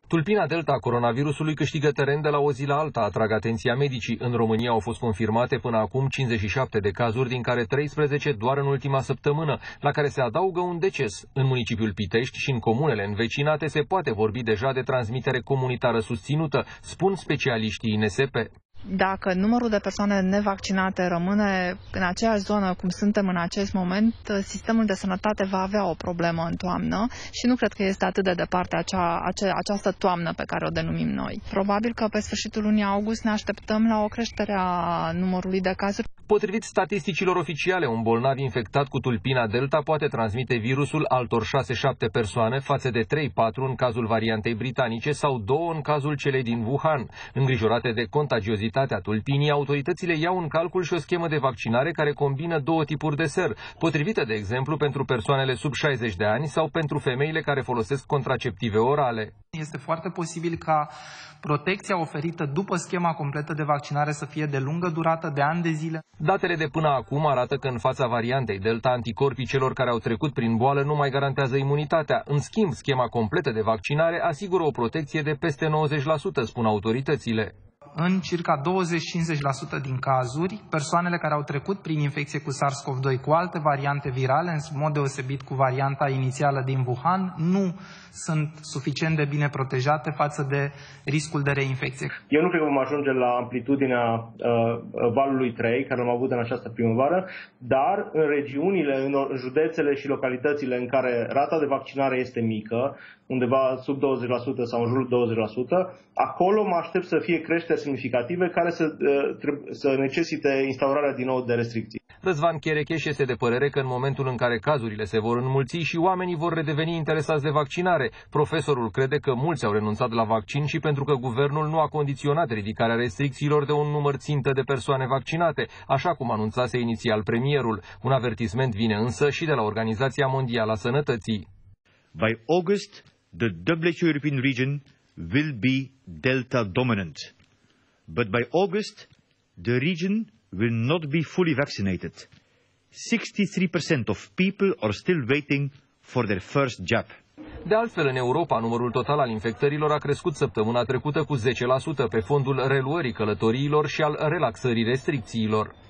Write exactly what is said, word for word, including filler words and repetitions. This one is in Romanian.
Tulpina Delta a coronavirusului câștigă teren de la o zi la alta, atrag atenția medicii. În România au fost confirmate până acum cincizeci și șapte de cazuri, din care treisprezece doar în ultima săptămână, la care se adaugă un deces. În municipiul Pitești și în comunele învecinate se poate vorbi deja de transmitere comunitară susținută, spun specialiștii I N S P. Dacă numărul de persoane nevaccinate rămâne în aceeași zonă cum suntem în acest moment, sistemul de sănătate va avea o problemă în toamnă și nu cred că este atât de departe acea, acea, această toamnă pe care o denumim noi. Probabil că pe sfârșitul lunii august ne așteptăm la o creștere a numărului de cazuri. Potrivit statisticilor oficiale, un bolnav infectat cu tulpina Delta poate transmite virusul altor șase șapte persoane față de trei patru în cazul variantei britanice sau două în cazul celei din Wuhan. Îngrijorate de contagiozitatea tulpinii, autoritățile iau în calcul și o schemă de vaccinare care combină două tipuri de ser, potrivită, de exemplu, pentru persoanele sub șaizeci de ani sau pentru femeile care folosesc contraceptive orale. Este foarte posibil ca protecția oferită după schema completă de vaccinare să fie de lungă durată, de ani de zile. Datele de până acum arată că în fața variantei Delta, anticorpii celor care au trecut prin boală nu mai garantează imunitatea. În schimb, schema completă de vaccinare asigură o protecție de peste nouăzeci la sută, spun autoritățile. În circa douăzeci-cincizeci la sută din cazuri, persoanele care au trecut prin infecție cu SARS CoV doi cu alte variante virale, în mod deosebit cu varianta inițială din Wuhan, nu sunt suficient de bine protejate față de riscul de reinfecție. Eu nu cred că vom ajunge la amplitudinea uh, valului trei, care l-am avut în această primăvară, dar în regiunile, în județele și localitățile în care rata de vaccinare este mică, undeva sub douăzeci la sută sau în jurul douăzeci la sută, acolo mă aștept să fie creșteri semnificative care să, să necesite instaurarea din nou de restricții. Răzvan Cherecheș este de părere că în momentul în care cazurile se vor înmulți și oamenii vor redeveni interesați de vaccinare. Profesorul crede că mulți au renunțat la vaccin și pentru că guvernul nu a condiționat ridicarea restricțiilor de un număr țintă de persoane vaccinate, așa cum anunțase inițial premierul. Un avertisment vine însă și de la Organizația Mondială a Sănătății. By August, the W H O European region will be Delta dominant. But by August, the region will not be fully vaccinated. sixty-three percent of people are still waiting for their first jab. De altfel, în Europa, numărul total al infectărilor a crescut săptămâna trecută cu zece la sută pe fondul reluării călătoriilor și al relaxării restricțiilor.